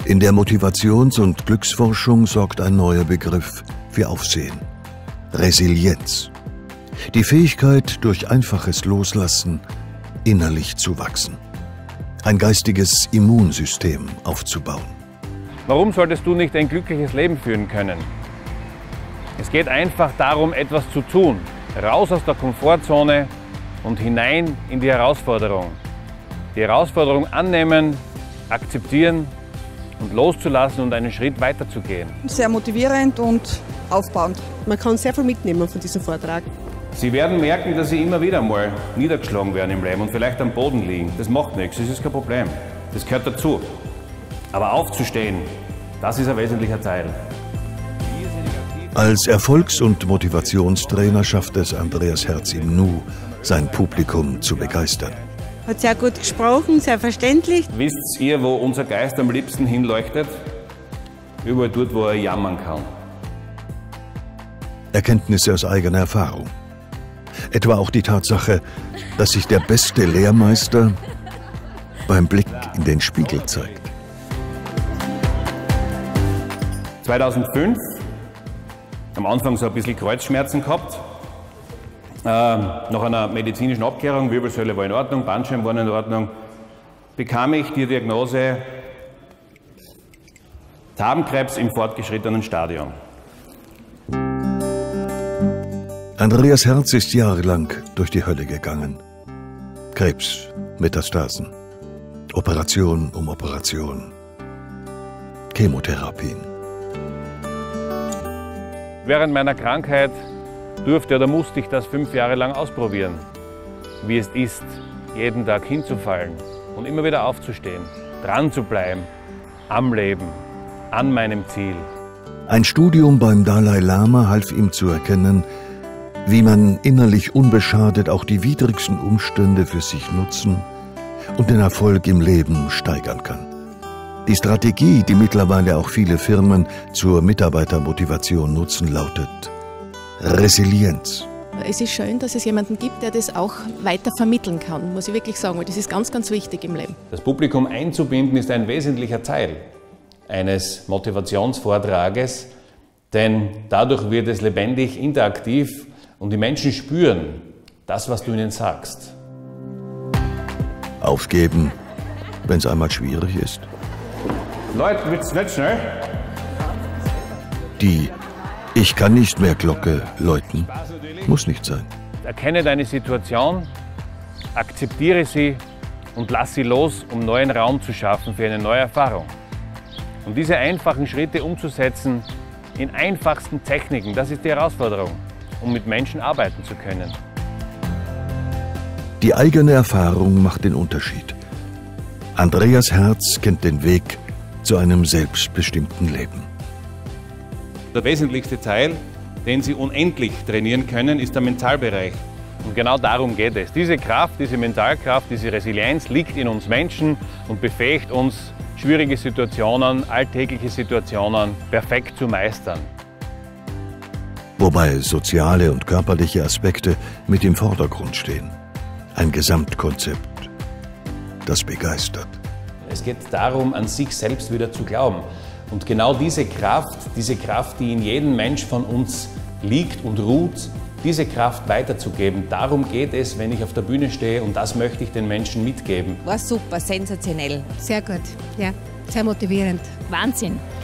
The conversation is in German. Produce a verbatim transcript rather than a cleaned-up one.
In der Motivations- und Glücksforschung sorgt ein neuer Begriff für Aufsehen. Resilienz. Die Fähigkeit, durch einfaches Loslassen innerlich zu wachsen. Ein geistiges Immunsystem aufzubauen. Warum solltest du nicht ein glückliches Leben führen können? Es geht einfach darum, etwas zu tun. Raus aus der Komfortzone und hinein in die Herausforderung. Die Herausforderung annehmen, akzeptieren und loszulassen und einen Schritt weiterzugehen. Sehr motivierend und aufbauend. Man kann sehr viel mitnehmen von diesem Vortrag. Sie werden merken, dass Sie immer wieder mal niedergeschlagen werden im Leben und vielleicht am Boden liegen. Das macht nichts, das ist kein Problem. Das gehört dazu. Aber aufzustehen, das ist ein wesentlicher Teil. Als Erfolgs- und Motivationstrainer schafft es Andreas Herz im Nu, sein Publikum zu begeistern. Hat sehr gut gesprochen, sehr verständlich. Wisst ihr, wo unser Geist am liebsten hinleuchtet? Überall dort, wo er jammern kann. Erkenntnisse aus eigener Erfahrung. Etwa auch die Tatsache, dass sich der beste Lehrmeister beim Blick in den Spiegel zeigt. zweitausendfünf, am Anfang so ein bisschen Kreuzschmerzen gehabt. Äh, nach einer medizinischen Abklärung, Wirbelsäule war in Ordnung, Bandscheiben waren in Ordnung, bekam ich die Diagnose Darmkrebs im fortgeschrittenen Stadium. Andreas Herz ist jahrelang durch die Hölle gegangen. Krebs, Metastasen, Operation um Operation, Chemotherapien. Während meiner Krankheit durfte oder musste ich das fünf Jahre lang ausprobieren, wie es ist, jeden Tag hinzufallen und immer wieder aufzustehen, dran zu bleiben, am Leben, an meinem Ziel. Ein Studium beim Dalai Lama half ihm zu erkennen, wie man innerlich unbeschadet auch die widrigsten Umstände für sich nutzen und den Erfolg im Leben steigern kann. Die Strategie, die mittlerweile auch viele Firmen zur Mitarbeitermotivation nutzen, lautet Resilienz. Es ist schön, dass es jemanden gibt, der das auch weiter vermitteln kann, muss ich wirklich sagen, weil das ist ganz, ganz wichtig im Leben. Das Publikum einzubinden ist ein wesentlicher Teil eines Motivationsvortrages, denn dadurch wird es lebendig, interaktiv und die Menschen spüren das, was du ihnen sagst. Aufgeben, wenn es einmal schwierig ist. Leute, wird's nicht schnell? Die Ich kann nicht mehr Glocke läuten muss nicht sein. Erkenne deine Situation, akzeptiere sie und lass sie los, um neuen Raum zu schaffen für eine neue Erfahrung. Und diese einfachen Schritte umzusetzen in einfachsten Techniken, das ist die Herausforderung, um mit Menschen arbeiten zu können. Die eigene Erfahrung macht den Unterschied. Andreas Herz kennt den Weg zu einem selbstbestimmten Leben. Der wesentlichste Teil, den Sie unendlich trainieren können, ist der Mentalbereich. Und genau darum geht es. Diese Kraft, diese Mentalkraft, diese Resilienz liegt in uns Menschen und befähigt uns, schwierige Situationen, alltägliche Situationen perfekt zu meistern. Wobei soziale und körperliche Aspekte mit im Vordergrund stehen. Ein Gesamtkonzept, das begeistert. Es geht darum, an sich selbst wieder zu glauben. Und genau diese Kraft, diese Kraft, die in jedem Mensch von uns liegt und ruht, diese Kraft weiterzugeben. Darum geht es, wenn ich auf der Bühne stehe, und das möchte ich den Menschen mitgeben. War super, sensationell. Sehr gut, ja, sehr motivierend. Wahnsinn.